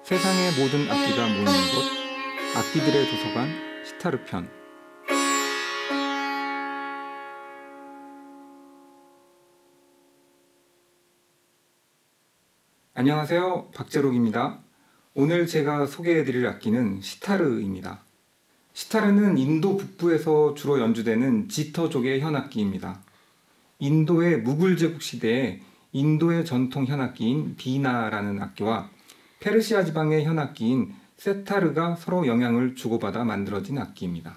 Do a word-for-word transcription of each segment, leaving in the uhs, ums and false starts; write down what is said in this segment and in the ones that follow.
세상의 모든 악기가 모이는 곳, 악기들의 도서관 시타르 편. 안녕하세요, 박재록입니다. 오늘 제가 소개해드릴 악기는 시타르입니다. 시타르는 인도 북부에서 주로 연주되는 지터족의 현악기입니다. 인도의 무굴 제국 시대에 인도의 전통 현악기인 비나라는 악기와 페르시아 지방의 현악기인 세타르가 서로 영향을 주고받아 만들어진 악기입니다.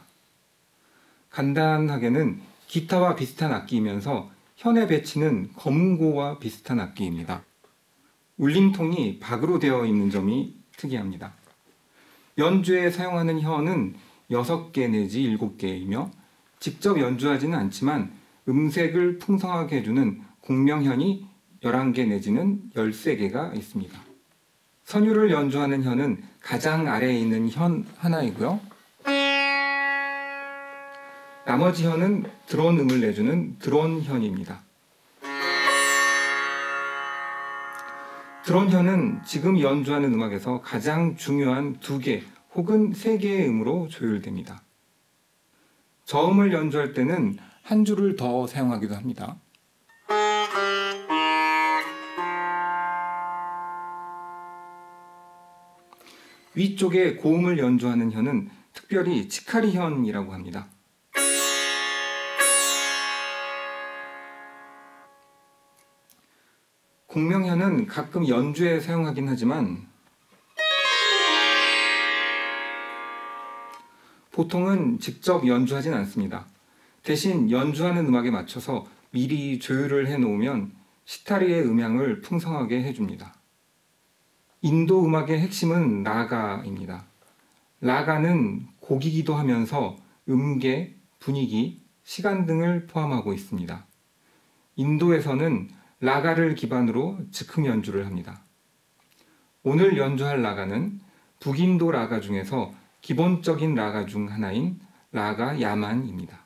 간단하게는 기타와 비슷한 악기이면서 현의 배치는 검은고와 비슷한 악기입니다. 울림통이 박으로 되어 있는 점이 특이합니다. 연주에 사용하는 현은 여섯 개 내지 일곱 개이며 직접 연주하지는 않지만 음색을 풍성하게 해주는 공명현이 열한 개 내지는 열세 개가 있습니다. 선율을 연주하는 현은 가장 아래에 있는 현 하나이고요. 나머지 현은 드론음을 내주는 드론현입니다. 드론현은 지금 연주하는 음악에서 가장 중요한 두 개 혹은 세 개의 음으로 조율됩니다. 저음을 연주할 때는 한 줄을 더 사용하기도 합니다. 위쪽에 고음을 연주하는 현은 특별히 치카리현이라고 합니다. 공명현은 가끔 연주에 사용하긴 하지만 보통은 직접 연주하진 않습니다. 대신 연주하는 음악에 맞춰서 미리 조율을 해놓으면 시타르의 음향을 풍성하게 해줍니다. 인도 음악의 핵심은 라가입니다. 라가는 곡이기도 하면서 음계, 분위기, 시간 등을 포함하고 있습니다. 인도에서는 라가를 기반으로 즉흥 연주를 합니다. 오늘 연주할 라가는 북인도 라가 중에서 기본적인 라가 중 하나인 라가 야만입니다.